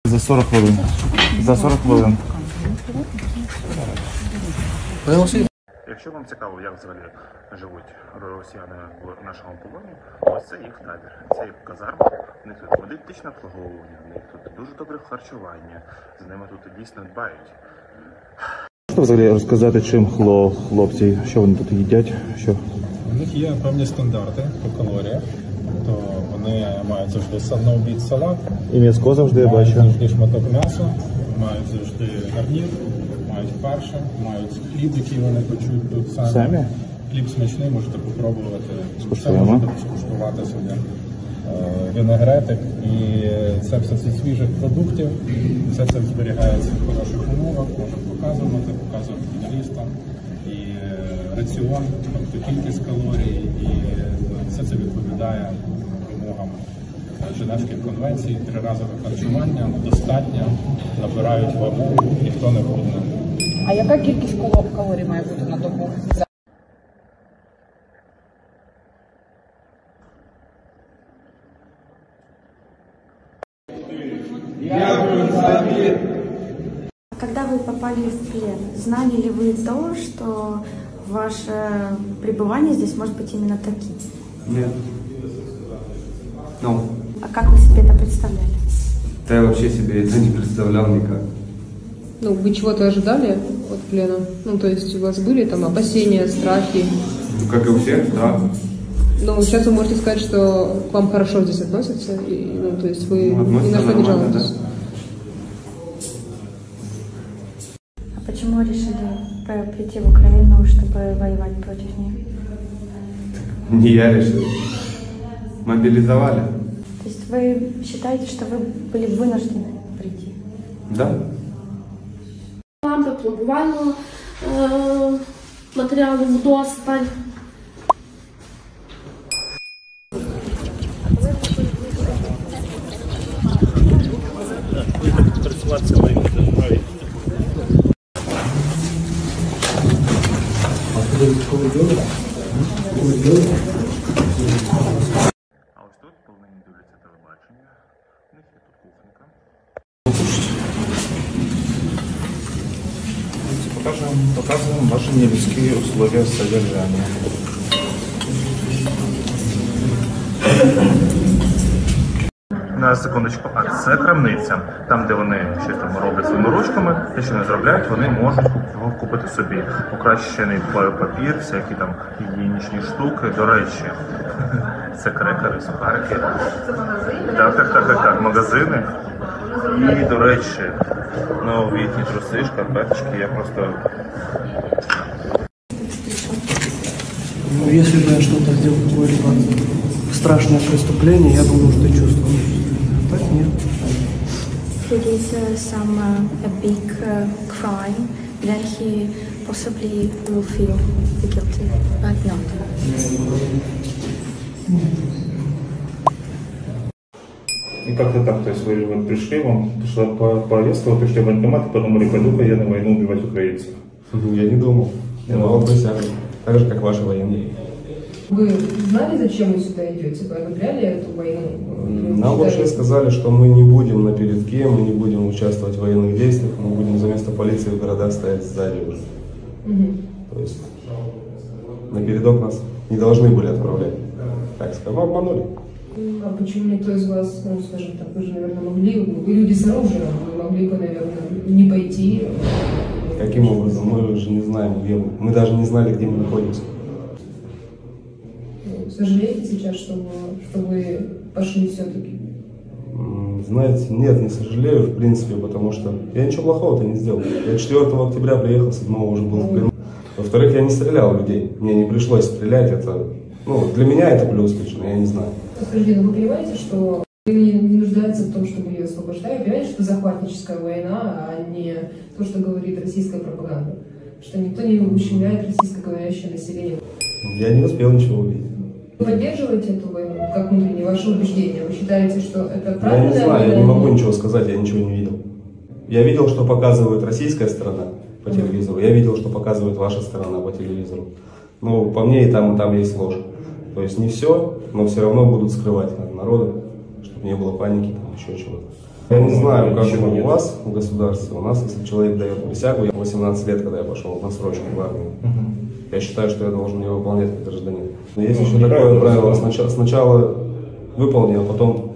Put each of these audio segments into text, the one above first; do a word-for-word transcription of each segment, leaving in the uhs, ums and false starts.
За сорок хвилин. За сорок хвилин. Якщо вам цікаво, як взагалі живуть росіяни в нашому полоні, ось це їх табір. Це їх казарма, у них тут медичне обслуговування, у них тут дуже добре харчування, з ними тут дійсно дбають. Що взагалі розказати, чим хлопці, що вони тут їдять? Що? У них є певні стандарти по калоріях, то вони мають завжди самообід салат. І м'яско завжди, я бачу. Мають завжди шматок м'яса, мають завжди гарнір. Мають фарш, мають хліб, який вони почують тут самі. Самі? Хліб смачний, можете попробувати. Скуштуємо. Можете скуштувати собі. Виногретик. І це все зі свіжих продуктів. Все це зберігається в хороших умовах, можна показувати, показувати журналістам. І раціон, тобто кількість калорій, і все це відповідає вимогам Женевських конвенцій. Триразове харчування достатньо, набирають вагу, ніхто не голодний. А яка кількість калорій має бути на добу? Когда вы попали в плен, знали ли вы то, что ваше пребывание здесь может быть именно таким? Нет. No. А как вы себе это представляли? Да я вообще себе это не представлял никак. Ну, вы чего-то ожидали от плена? Ну, то есть у вас были там опасения, страхи? Ну, как и у всех, да. Ну, сейчас вы можете сказать, что к вам хорошо здесь относятся, и, ну, то есть вы ну, ни на что не жалуетесь. Да. А почему решили прийти в Украину, чтобы воевать против них? Не я решил. Мобилизовали. То есть вы считаете, что вы были вынуждены прийти? Да. Лампи, пломбувального е матеріалу вдосталь. А ось тут повинні дивитися телебачення. У них є тут кухонька. Покажем, показываем ваши нелюдские условия содержания. На секундочку, а це крамниця. Там, де вони щось там роблять своїми ручками, те, що не зробляють, вони можуть його купити собі. Покращений папір, всякі там гігієнічні штуки. До речі, це крекери, сухарики. Це магазини? Так, так, так, так, так, магазини. І, до речі, новітні труси, шкарпеточки, я просто... Ну, если бы я что-то сделал, какое-либо страшное преступление, я думаю, что чувствую. Так нет. If it is uh, some uh, a big uh, crime, then he possibly will feel guilty, but not. И как-то так, то есть вы вот пришли, вам пришла повестка, вы пришли в военкомат, подумали, пойду-ка я на войну убивать украинцев. Я не думал. Я думал, присягу. Так же, как ваши военные. Вы знали, зачем вы сюда идете? Вы одобряли эту войну? Нам вообще сказали, что мы не будем на передке, мы не будем участвовать в военных действиях, мы будем за место полиции в городах стоять сзади уже. Угу. То есть на передок нас не должны были отправлять. Так сказать, обманули. А почему никто из вас, ну, скажем так, вы же, наверное, могли, вы люди с оружием, вы могли бы, наверное, не пойти? Каким образом? Мы же не знаем, где мы. Мы даже не знали, где мы находимся. Сожалеете сейчас, что вы, что вы пошли все-таки? Знаете, нет, не сожалею, в принципе, потому что я ничего плохого-то не сделал. Я четвёртого октября приехал, седьмого уже был в плену. Во-вторых, я не стрелял в людей. Мне не пришлось стрелять, это, ну, для меня это плюс лично, я не знаю. Подожди, ну вы понимаете, что вы не, не нуждаетесь в том, чтобы ее освобождать? Вы понимаете, что это захватническая война, а не то, что говорит российская пропаганда? Что никто не ущемляет российскоговорящее население. Я не успел ничего увидеть. Вы поддерживаете эту войну, как внутреннее ваше убеждение? Вы считаете, что это правильно? Я не знаю, я не могу ничего сказать, я ничего не видел. Я видел, что показывает российская сторона по телевизору, я видел, что показывает ваша сторона по телевизору. Ну, по мне и там, и там есть ложь. То есть не все, но все равно будут скрывать от народа, чтобы не было паники, там еще чего-то. Я не знаю, как у вас в государстве. У нас, если человек дает присягу, я восемнадцать лет, когда я пошел на срочку в армию, я считаю, что я должен ее выполнять как гражданин. Но есть еще такое правило, сначала, сначала выполни, а потом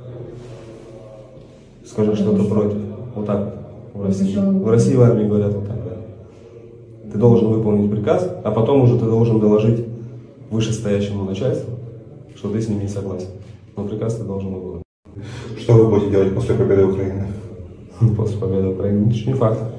скажи что-то против. Вот так вот в России. В России в армии говорят вот так, да. Ты должен выполнить приказ, а потом уже ты должен доложить вышестоящему начальству, что ты с ними не согласен. Но приказ ты должен выполнить. Что вы будете делать после победы Украины? После победы Украины? Это же не факт.